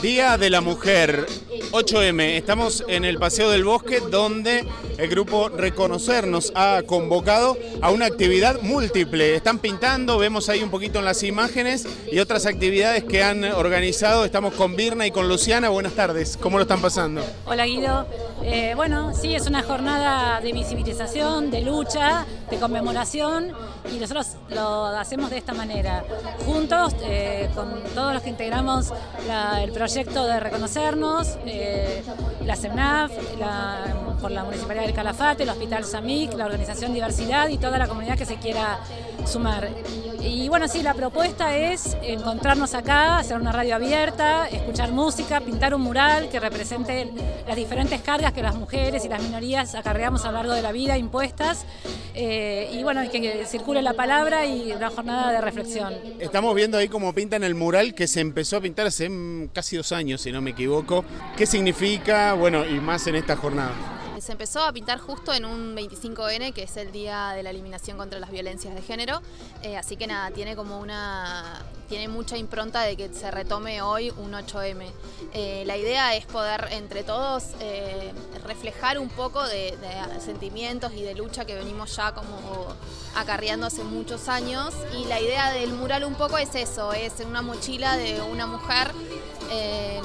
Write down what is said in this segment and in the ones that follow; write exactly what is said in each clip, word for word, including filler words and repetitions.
Día de la Mujer, ocho eme, estamos en el Paseo del Bosque donde el grupo Reconocer nos ha convocado a una actividad múltiple. Están pintando, vemos ahí un poquito en las imágenes y otras actividades que han organizado. Estamos con Virna y con Luciana. Buenas tardes, ¿cómo lo están pasando? Hola Guido, eh, bueno, sí, es una jornada de visibilización, de lucha, de conmemoración y nosotros lo hacemos de esta manera, juntos eh, con todos los que integramos la, el proyecto de Reconocernos, eh, la CEMNAF, la, por la Municipalidad del Calafate, el Hospital SAMIC, la Organización Diversidad y toda la comunidad que se quiera sumar. Y bueno, sí, la propuesta es encontrarnos acá, hacer una radio abierta, escuchar música, pintar un mural que represente las diferentes cargas que las mujeres y las minorías acarreamos a lo largo de la vida impuestas, eh, y bueno, que, que circule la palabra y una jornada de reflexión. Estamos viendo ahí cómo pintan el mural que se empezó a pintar hace casi dos años, si no me equivoco. ¿Qué significa, bueno, y más en esta jornada? Se empezó a pintar justo en un veinticinco ene, que es el Día de la Eliminación contra las Violencias de Género, eh, así que nada, tiene como una, tiene mucha impronta de que se retome hoy un ocho eme. Eh, la idea es poder entre todos eh, reflejar un poco de, de sentimientos y de lucha que venimos ya como acarreando hace muchos años, y la idea del mural un poco es eso, es una mochila de una mujer, eh,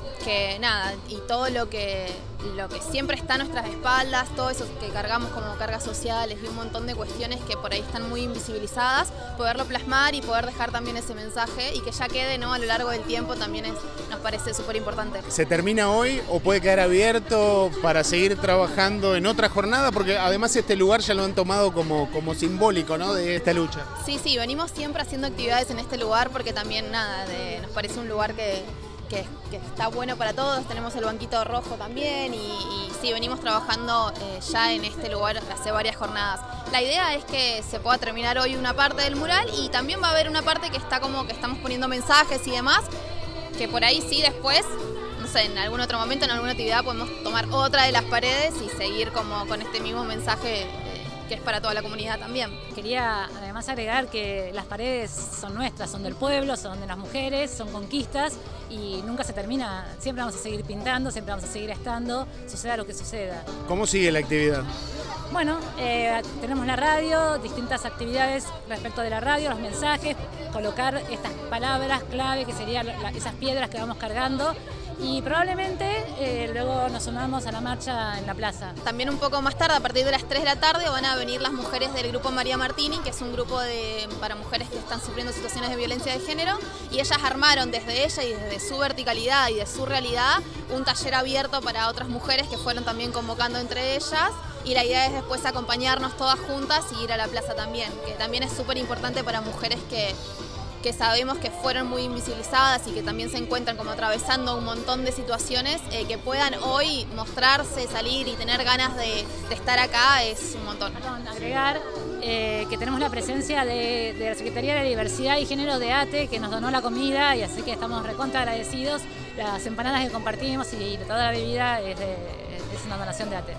que nada, y todo lo que, lo que siempre está a nuestras espaldas, todo eso que cargamos como cargas sociales y un montón de cuestiones que por ahí están muy invisibilizadas, poderlo plasmar y poder dejar también ese mensaje y que ya quede, ¿no?, a lo largo del tiempo también es, nos parece súper importante. ¿Se termina hoy o puede quedar abierto para seguir trabajando en otra jornada? Porque además este lugar ya lo han tomado como, como simbólico, ¿no?, de esta lucha. Sí, sí, venimos siempre haciendo actividades en este lugar porque también, nada, de, nos parece un lugar que... Que, que está bueno para todos. Tenemos el banquito rojo también y, y sí, venimos trabajando eh, ya en este lugar hace varias jornadas. La idea es que se pueda terminar hoy una parte del mural y también va a haber una parte que está como que estamos poniendo mensajes y demás, que por ahí sí después, no sé, en algún otro momento, en alguna actividad podemos tomar otra de las paredes y seguir como con este mismo mensaje eh, que es para toda la comunidad también. Quería además agregar que las paredes son nuestras, son del pueblo, son de las mujeres, son conquistas y nunca se termina, siempre vamos a seguir pintando, siempre vamos a seguir estando, suceda lo que suceda. ¿Cómo sigue la actividad? Bueno, eh, tenemos la radio, distintas actividades respecto de la radio, los mensajes, colocar estas palabras clave que serían la, esas piedras que vamos cargando y probablemente eh, luego nos sumamos a la marcha en la plaza. También un poco más tarde, a partir de las tres de la tarde, van a venir las mujeres del grupo María Martini, que es un grupo de, para mujeres que están sufriendo situaciones de violencia de género, y ellas armaron desde ella y desde su verticalidad y de su realidad un taller abierto para otras mujeres que fueron también convocando entre ellas. Y la idea es después acompañarnos todas juntas y ir a la plaza también, que también es súper importante para mujeres que, que sabemos que fueron muy invisibilizadas y que también se encuentran como atravesando un montón de situaciones, eh, que puedan hoy mostrarse, salir y tener ganas de, de estar acá es un montón. Agregar eh, que tenemos la presencia de, de la Secretaría de Diversidad y Género de ATE, que nos donó la comida y así que estamos recontra agradecidos. Las empanadas que compartimos y toda la bebida es, de, es una donación de ATE.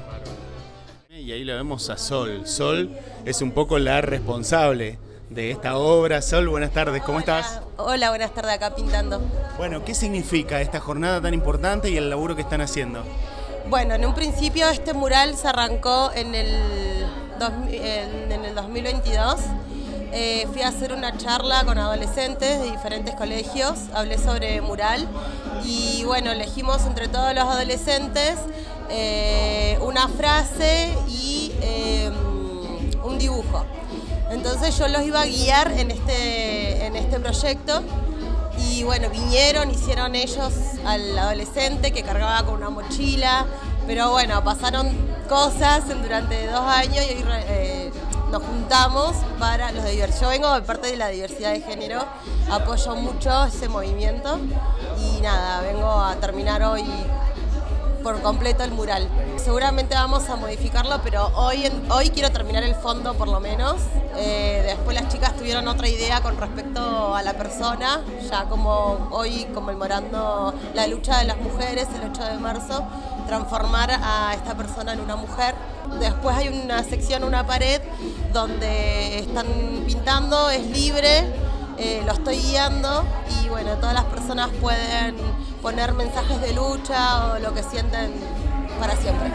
Y ahí lo vemos a Sol. Sol es un poco la responsable de esta obra. Sol, buenas tardes, ¿cómo Hola. estás? Hola, buenas tardes, acá pintando. Bueno, ¿qué significa esta jornada tan importante y el laburo que están haciendo? Bueno, en un principio este mural se arrancó en el, dos, en, en el dos mil veintidós. Eh, fui a hacer una charla con adolescentes de diferentes colegios, hablé sobre mural y bueno, elegimos entre todos los adolescentes eh, una frase y eh, un dibujo. Entonces yo los iba a guiar en este, en este proyecto y bueno, vinieron, hicieron ellos al adolescente que cargaba con una mochila, pero bueno, pasaron cosas durante dos años y hoy eh, nos juntamos para los de diversidad. Yo vengo de parte de la diversidad de género, apoyo mucho ese movimiento y nada, vengo a terminar hoy por completo el mural. Seguramente vamos a modificarlo, pero hoy, en, hoy quiero terminar el fondo por lo menos. Eh, después las chicas tuvieron otra idea con respecto a la persona, ya como hoy conmemorando la lucha de las mujeres el ocho de marzo, transformar a esta persona en una mujer. Después hay una sección, una pared, donde están pintando, es libre. eh, lo estoy guiando y bueno, todas las personas pueden poner mensajes de lucha o lo que sienten para siempre.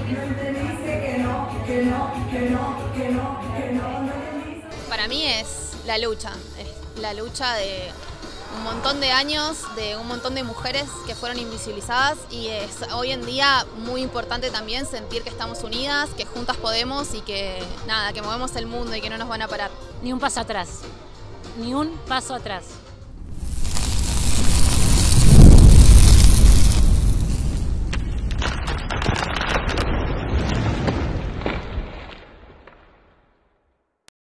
Para mí es la lucha, es la lucha de un montón de años, de un montón de mujeres que fueron invisibilizadas y es hoy en día muy importante también sentir que estamos unidas, que juntas podemos y que nada, que movemos el mundo y que no nos van a parar. Ni un paso atrás, ni un paso atrás.